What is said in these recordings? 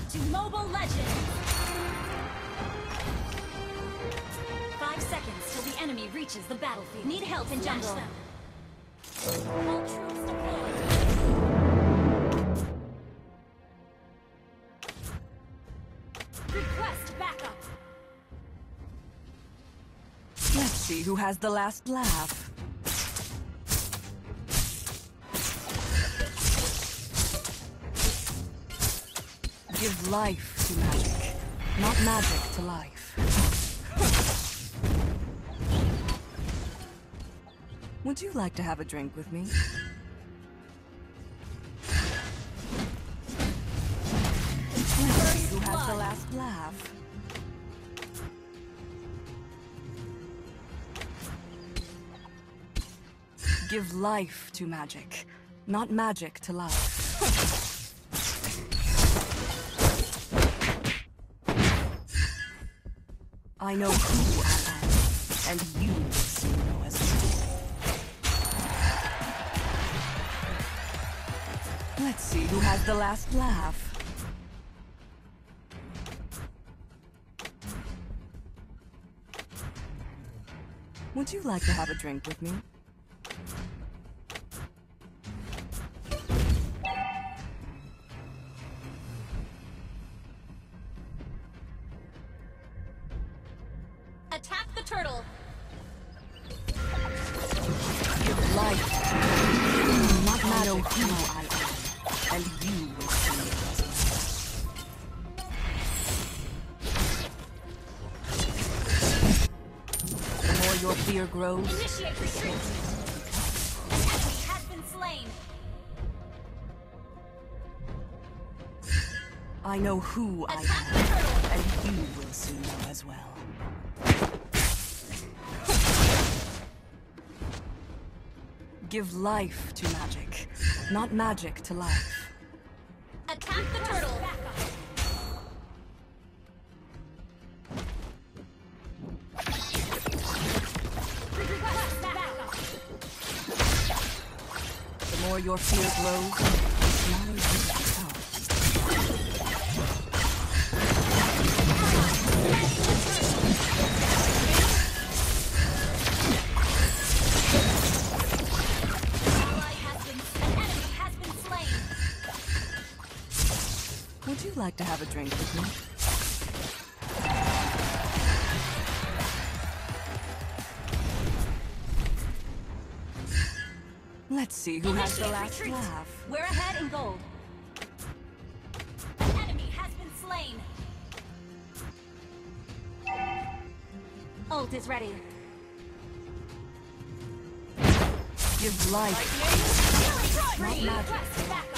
to Mobile Legends! 5 seconds till the enemy reaches the battlefield. Need help in jungle. All troops deployed. Request backup. Let's see who has the last laugh. Give life to magic, not magic to life. Would you like to have a drink with me? Let's see who has the last laugh. Give life to magic, not magic to life. I know who I am, and you will soon know as well. Let's see who has the last laugh. Would you like to have a drink with me? Attack the turtle! Give life to me, not matter who I am, and you will see me as well. The more your fear grows, Initiate the retreat! stronger. An enemy has been slain! I know who I Attack the am, turtle! and you will soon know as well. Give life to magic, not magic to life. Attack the turtle! Request backup! The more your fear grows, the smaller you become. Would you like to have a drink with me? Let's see who has the last Retreat. laugh. We're ahead in gold. An enemy has been slain. Ult is ready. Give life, not magic. Request backup.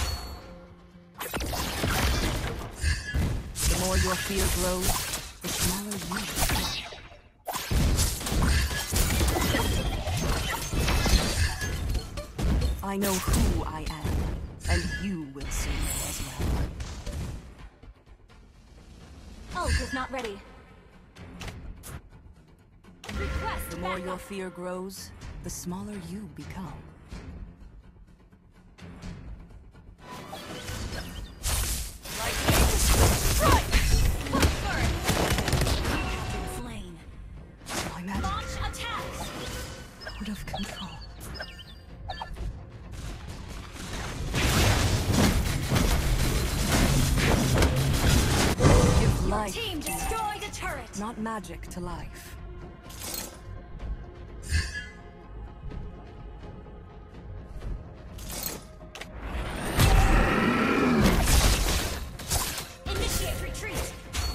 The more your fear grows, the smaller you become. I know who I am, and you will soon know as well. Ult is not ready. Request The more your backup. fear grows, the smaller you become. Slain. My magic Launch attacks. out of control. Give life, Team destroyed a turret. not magic to life. Initiate retreat.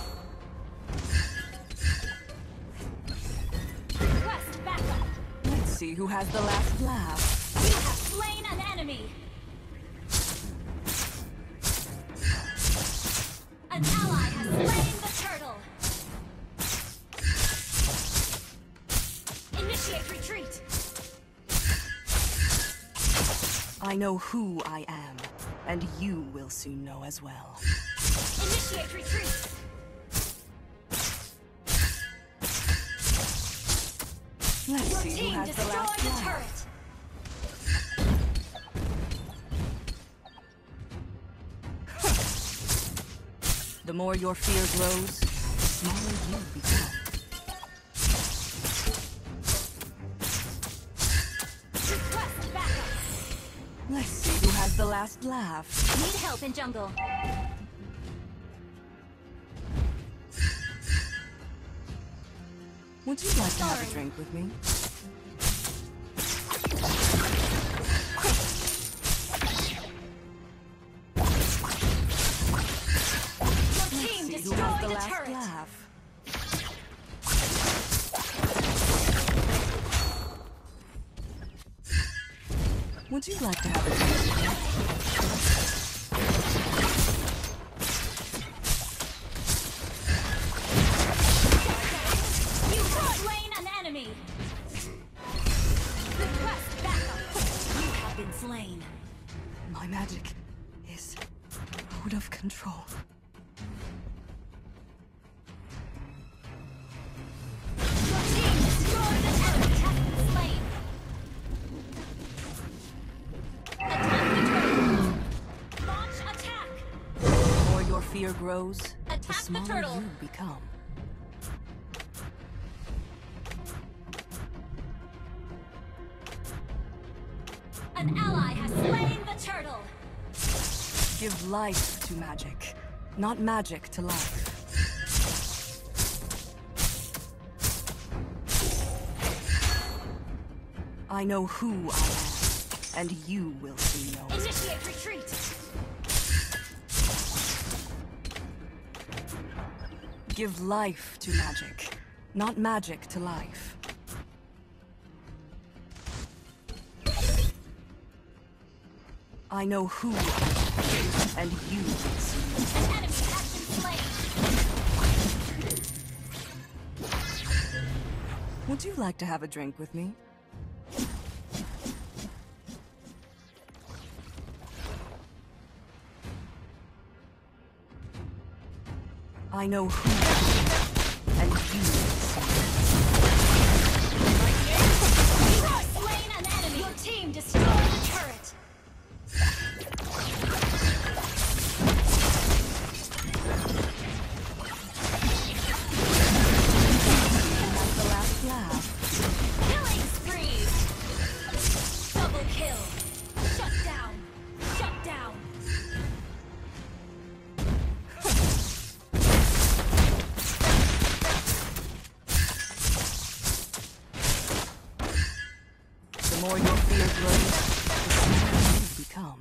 Request backup. Let's see who has the last laugh. You have slain an enemy. An ally has slain the turtle. Initiate retreat. I know who I am, and you will soon know as well. Initiate retreat. Let's Your see who team has the destroyed last the laugh. turret. The more your fear grows, the smaller you become. Request backup. Let's see who has the last laugh. Need help in jungle. Would you like to have a drink with me? Your team See who has destroyed the the last turret. laugh. Would you like to have a drink with me? You have slain an enemy. Request backup. You have been slain. My magic is out of control. Your team destroyed the turret. Has been slain. Attack the turret. Launch attack. The more your fear grows, Attack the the smaller turtle. you become. An ally has slain the turtle. Give life to magic, not magic to life. I know who I am, and you will soon know. Initiate retreat. Give life to magic, not magic to life. I know who I am, and you will soon know. An enemy has been slain. Would you like to have a drink with me? I know who I am, and you will soon You have slain an enemy. Your team destroyed the turret. know. The last laugh. Killing spree. Double kill. Shut down. Shut down. The more your fear grows, the stronger you become.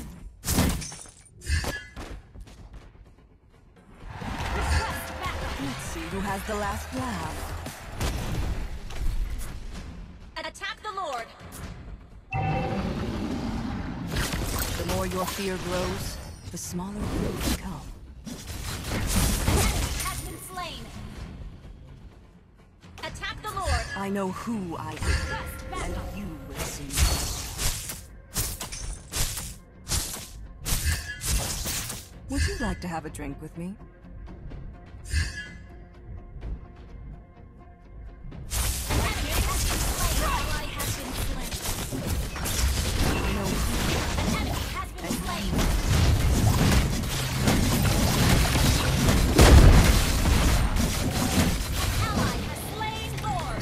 Request backup. Let's see who has the last laugh. Attack the Lord. The more your fear grows, the smaller you become. Enemy has been slain. Attack the Lord. I know who I am, Request and backup. you will soon know. Would you like to have a drink with me? Enemy has been slain. Ally has been slain. I know who An enemy has been slain. Ally has slain Lord.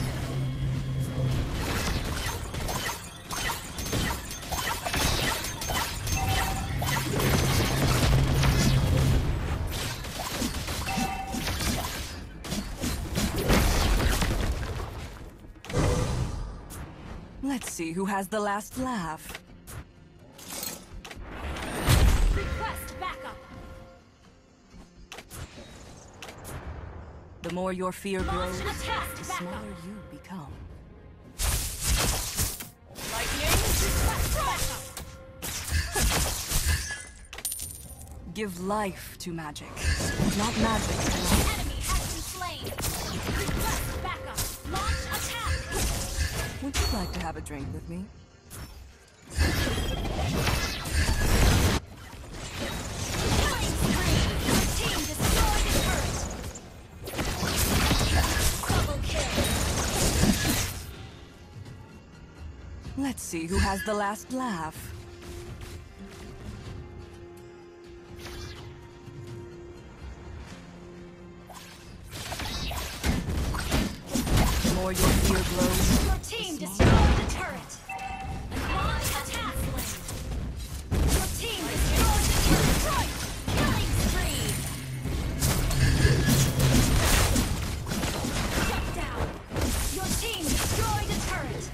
Let's see who has the last laugh. Request backup. The more your fear Launch grows, attack the backup. smaller you become. Lightning. Request backup. Give life to magic, not magic to life. Enemy has been slain. Request backup. Launch attack. Would you like to have a drink with me? Killing spree. Your team destroyed the turret. Double kill. Let's see who has the last laugh. fear grows, Your team destroyed the turret. An ally attack slain. Your team destroyed the turret. Killing spree. Shut down. Your team destroyed the turret.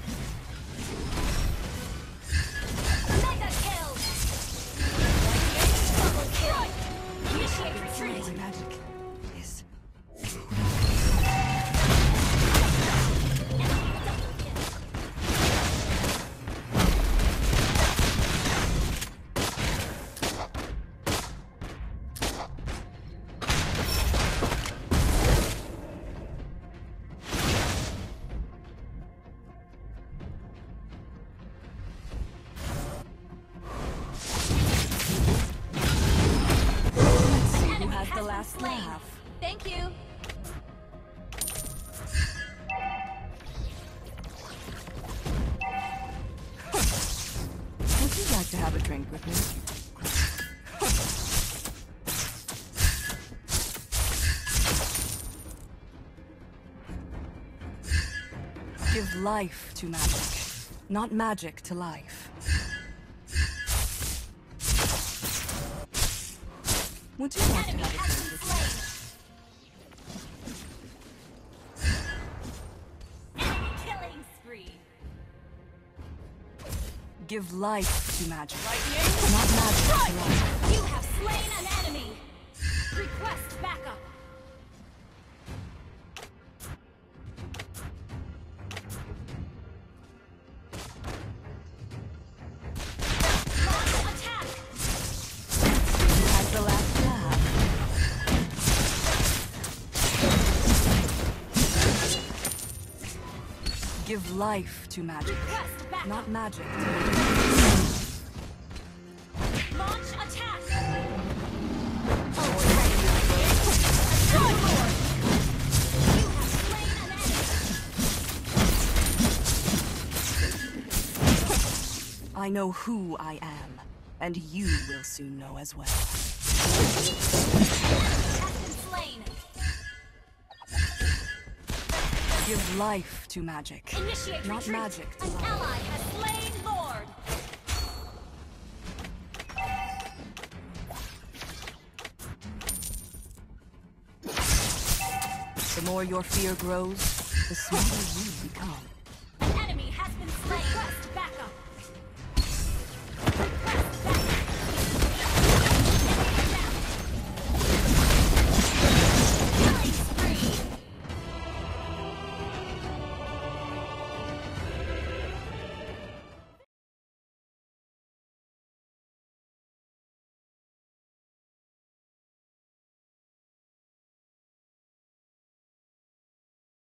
Mega kill. Double kill. Initiate retreat. my magic is who has the last laugh. Thank you. Would you like to have a drink with me? Give life to magic, not magic to life. Would you like to Enemy have a has drink been with me? slain. Enemy killing spree. Give life to magic, not magic to life. You have slain an enemy. Request backup. Launch attack. Who has the last laugh? Give life to magic, Request backup. not magic to Launch attack. You have slain an enemy. I know who I am, and you will soon know as well. Has been slain. Give life to magic, Initiate not retreat. magic to An life. ally has slain Lord. The more your fear grows, the smaller you become. An enemy has been slain. Request